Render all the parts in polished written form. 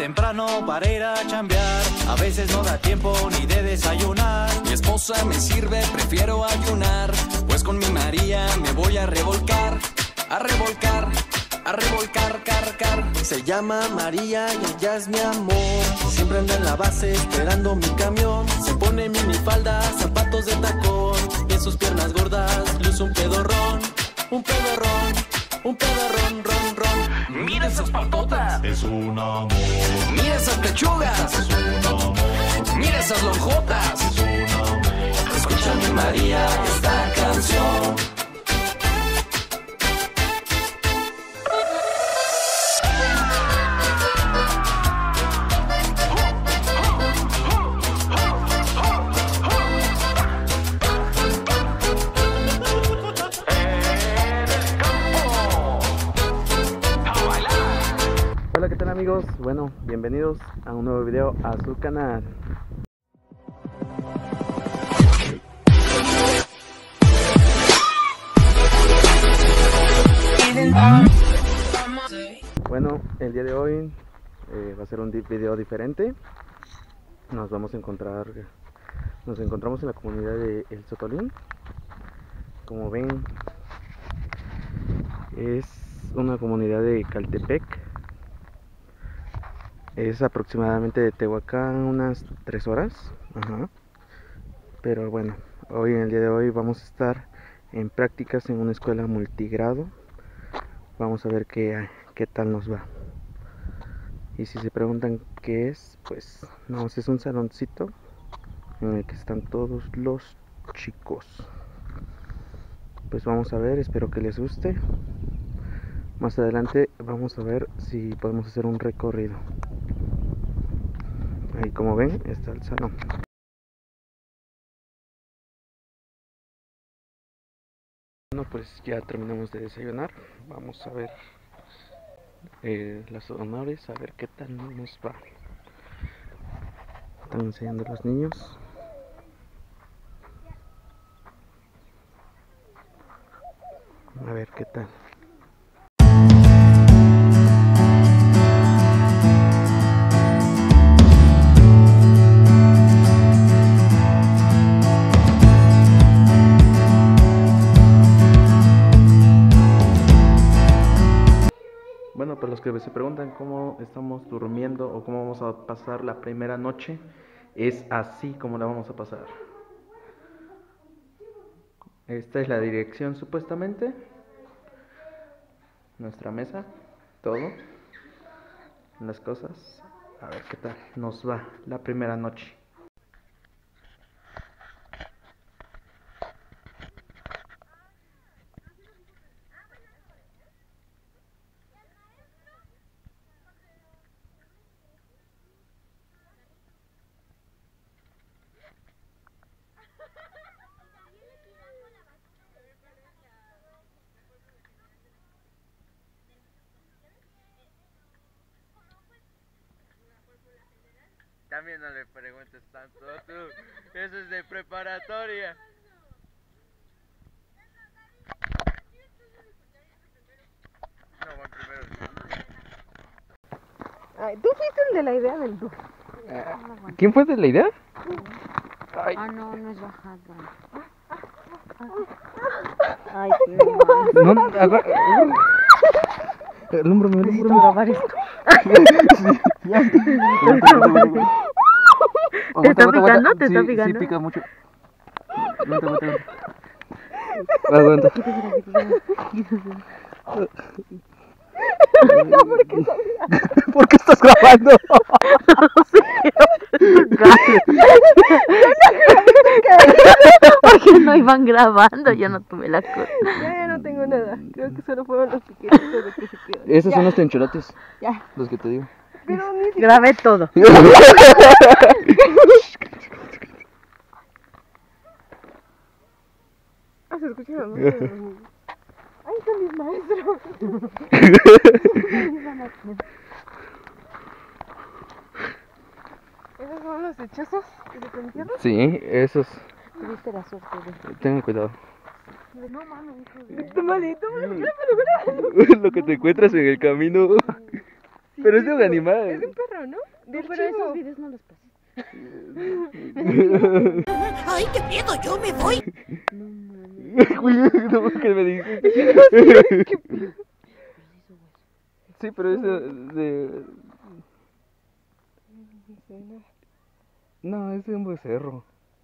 temprano para ir a chambear. A veces no da tiempo ni de desayunar. Mi esposa me sirve, prefiero ayunar. Pues con mi María me voy a revolcar. A revolcar, a revolcar, car. Se llama María y ella es mi amor. Siempre anda en la base esperando mi camión. Se pone minifalda, zapatos de tacón. Y en sus piernas gordas luce un pedorrón. Un pedorrón, un pedorrón, ron. Mira esas patotas, Es un amor, mira esas pechugas, es un amor, mira esas lonjotas. es un amor. Escucha mi María esta canción. Hola, ¿qué tal amigos? Bueno, bienvenidos a un nuevo video a su canal. Bueno, el día de hoy va a ser un video diferente. Nos encontramos en la comunidad de El Sotolín. Como ven, es una comunidad de Caltepec. Es aproximadamente de Tehuacán unas 3 horas. Pero bueno, en el día de hoy vamos a estar en prácticas en una escuela multigrado. Vamos a ver qué tal nos va. Y si se preguntan qué es, pues no, es un saloncito en el que están todos los chicos. Pues vamos a ver, espero que les guste. Más adelante vamos a ver si podemos hacer un recorrido. Ahí, como ven, está el salón. Bueno, pues ya terminamos de desayunar. Vamos a ver los honores, a ver qué tal nos va. Están enseñando los niños. A ver qué tal. Bueno, para los que se preguntan cómo estamos durmiendo o cómo vamos a pasar la primera noche, es así como la vamos a pasar. Esta es la dirección supuestamente, nuestra mesa, todo, las cosas. A ver qué tal nos va la primera noche. También no le preguntes tanto tú, eso es de preparatoria. No, van primero. Ay, tú fuiste el de la idea del bus. ¿Quién fue de la idea? Ay. Ah, no, no es bajada. Ay, no, alúmbrame. Necesito grabar esto. ¿Te está picando? ¿Te está picando? Sí, pica mucho. Aguanta. ¿Por qué estás grabando? Porque no iban grabando, yo no tomé la cosa. Ya no tengo nada. Creo que solo fueron los piquetitos de que se quedan. Esos son los tencholotes. Ya. Los que te digo. Pero ni siquiera. Grabé todo. Ah, se escucha la voz de los niños. Ahí están mis maestros. ¿Esos son los hechazos que se te entierran? Sí, esos. Tuviste la suerte de... Tengan cuidado. No mames, hijo de... Está malito, pero Lo que te encuentras en el camino. Sí, Pero es de un pero animal. es de un perro, ¿no? Del pero chivo. esos videos no los pases. ¡Ay, qué miedo! ¡Yo me voy! No mames. No, ¿qué me dijiste? ¿Qué pedo? Sí, pero es de... No, es de un becerro.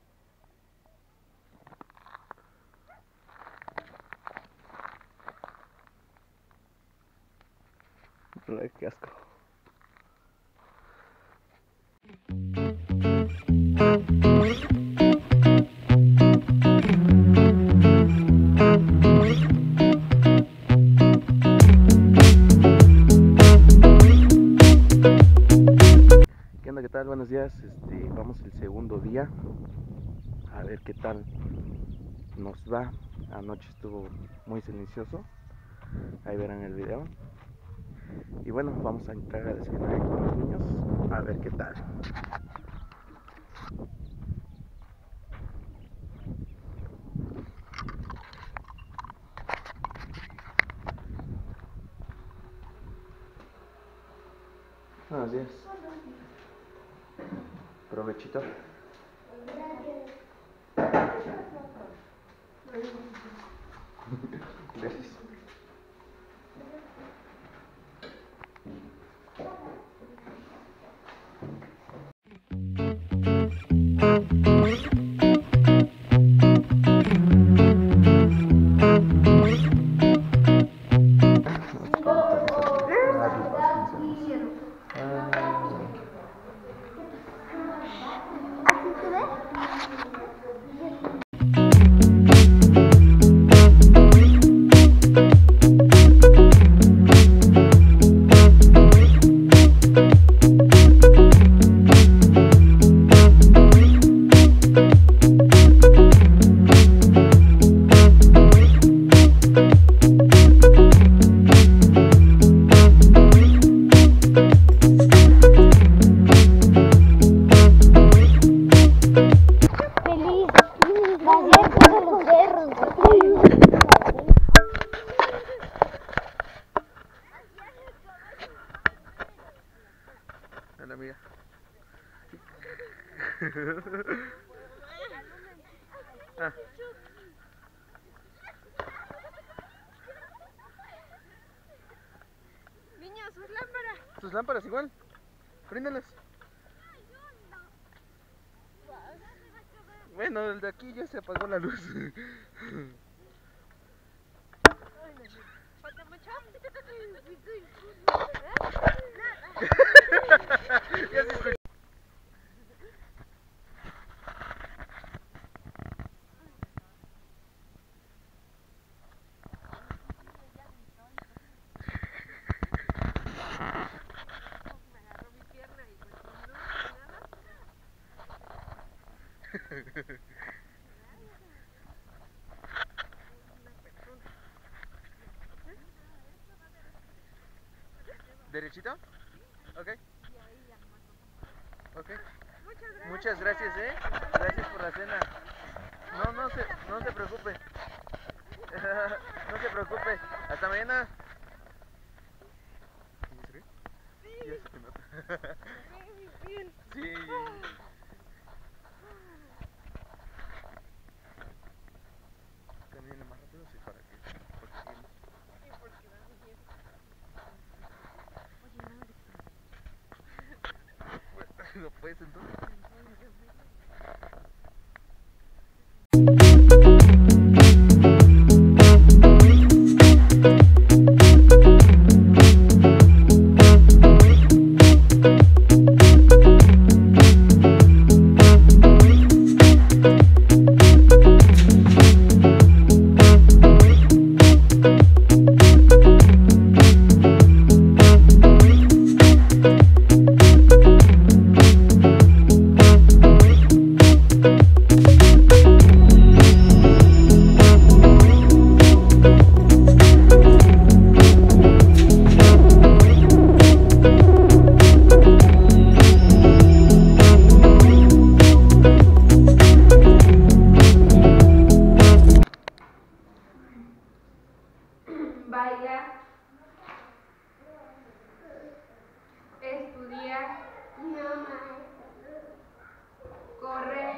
Ay, qué asco. ¿Qué onda? ¿Qué tal? Buenos días. Vamos el segundo día. A ver qué tal nos va. Anoche estuvo muy silencioso. Ahí verán el video. Y bueno, vamos a entrar a desayunar ahí con los niños. A ver qué tal. Buenos días. Provechito. Gracias. Hola, amiga. Ah. Niños, sus lámparas. Tus lámparas igual. Préndelas. Bueno, el de aquí ya se apagó la luz. ¿Falta mucho? Ya se escuchó. Me agarró mi pierna y pues no, nada. ¿Derechito? Ok. Ok. Muchas Muchas gracias, Gracias por la cena. No se preocupe. No se preocupe. Hasta mañana. Ya se te nota. Sí. También más rápido, sí, para que. No puedes entonces. Baila, estudia, Correr.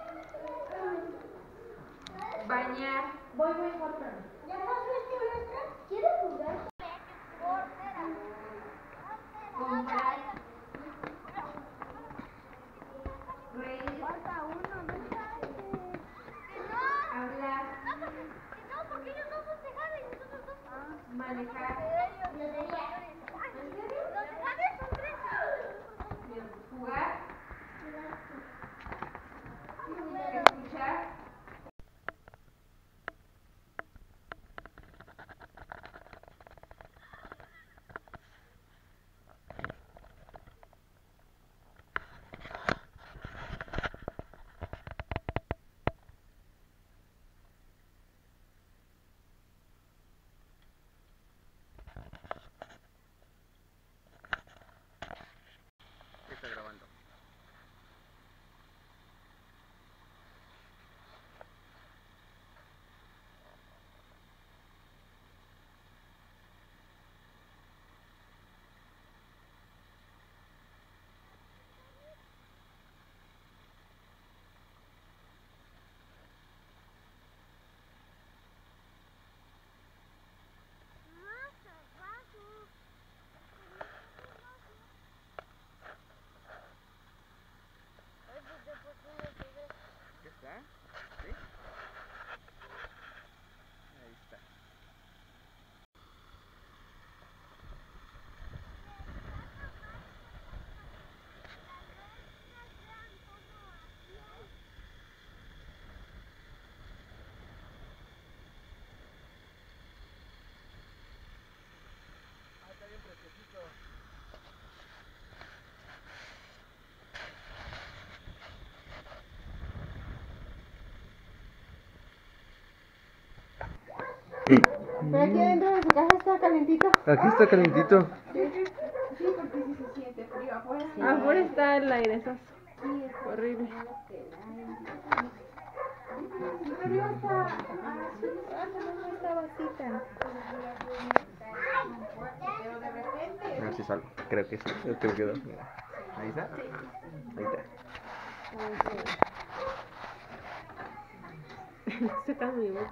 Bañar. Voy, Jorge. ¿Quieres jugar? Comprar. Reír. Hablar. No, porque ellos no festejaron y nosotros dos. Manejar. Jugar. Escuchar. Está grabando. ¿Ya está? ¿Sí? Ahí está. Ah, está bien fresquecito. Pero aquí adentro de su casa está calentito. Aquí está calentito. Sí, porque sí se siente frío afuera. Afuera está el airezazo. Horrible. Pero arriba está. No está vasita. Pero de repente. A ver si salgo. Creo que sí. Creo que quedó. Mira. Ahí está. Ahí está. Sacas mi boca.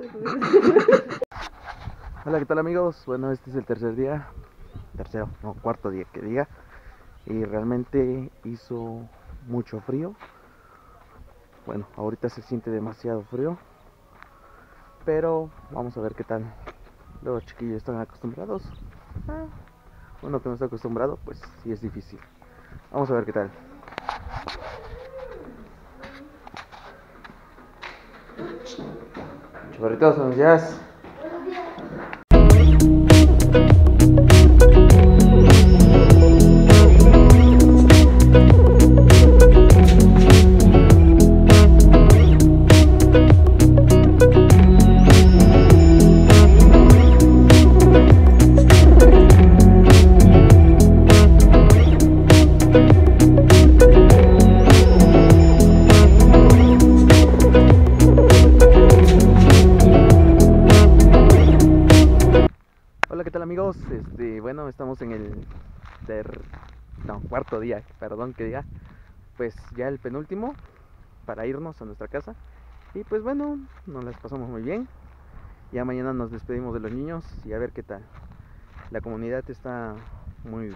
Hola, ¿qué tal amigos? Bueno, este es el tercer día. Tercero, no, cuarto día que diga. Y realmente hizo mucho frío. Bueno, ahorita se siente demasiado frío. Pero vamos a ver qué tal. Los chiquillos están acostumbrados. Uno que no está acostumbrado, pues sí es difícil. Vamos a ver qué tal. Chaparritos, buenos días. Hola, ¿qué tal amigos? Bueno, estamos en el cuarto día, perdón que diga. Pues ya el penúltimo para irnos a nuestra casa. Y pues bueno, nos las pasamos muy bien. Ya mañana nos despedimos de los niños y a ver qué tal. La comunidad está muy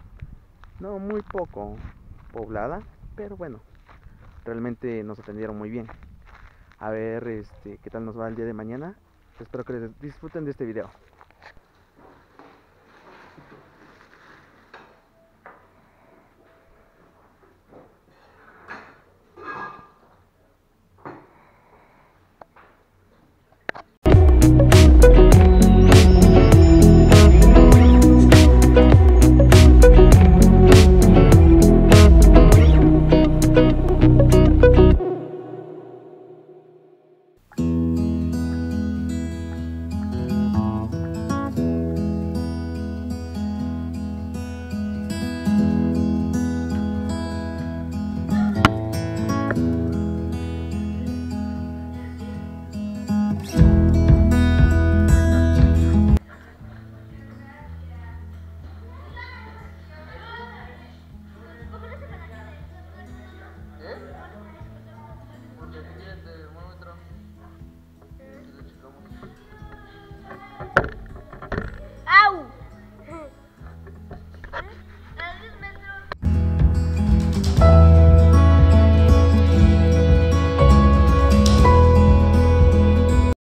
poco poblada, pero bueno, realmente nos atendieron muy bien. A ver qué tal nos va el día de mañana. Espero que disfruten de este video.